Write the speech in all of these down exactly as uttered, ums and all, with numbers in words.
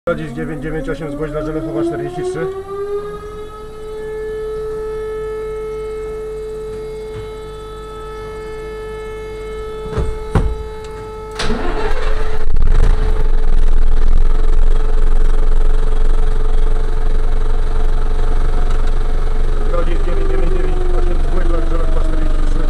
Rodzic dziewięć dziewięć osiem, zgłoś dla Żelechowa czterdzieści trzy. Rodzic dziewięć dziewięć osiem, zgłoś dla Żelechowa czterdzieści trzy.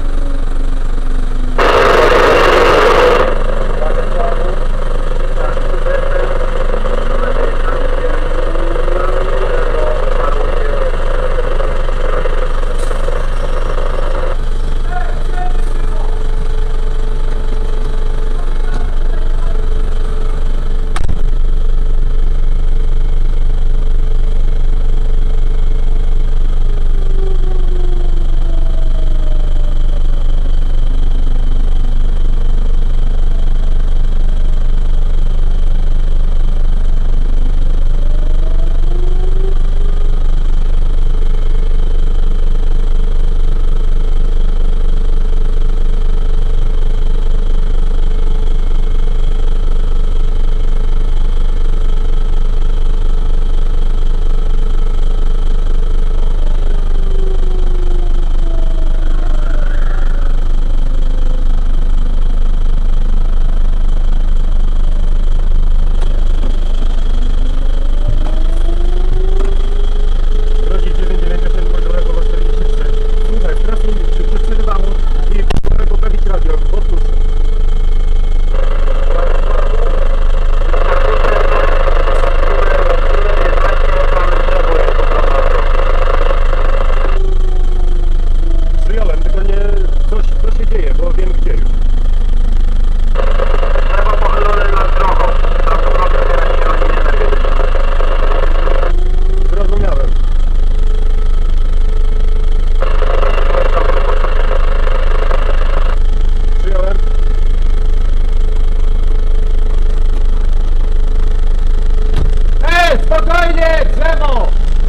Spokojnie, drzewo!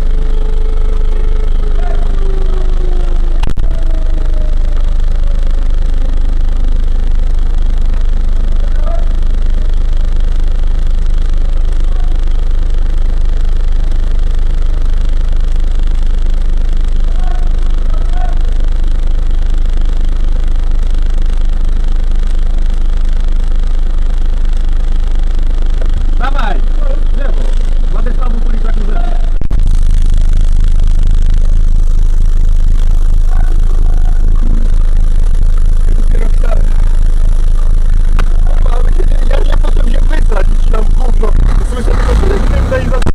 Dawaj, drzewo! Władysławu Kuliczak używa. Ja nie potem się wysrać, ci nam gówno. Słyszę tylko, że nie wiem,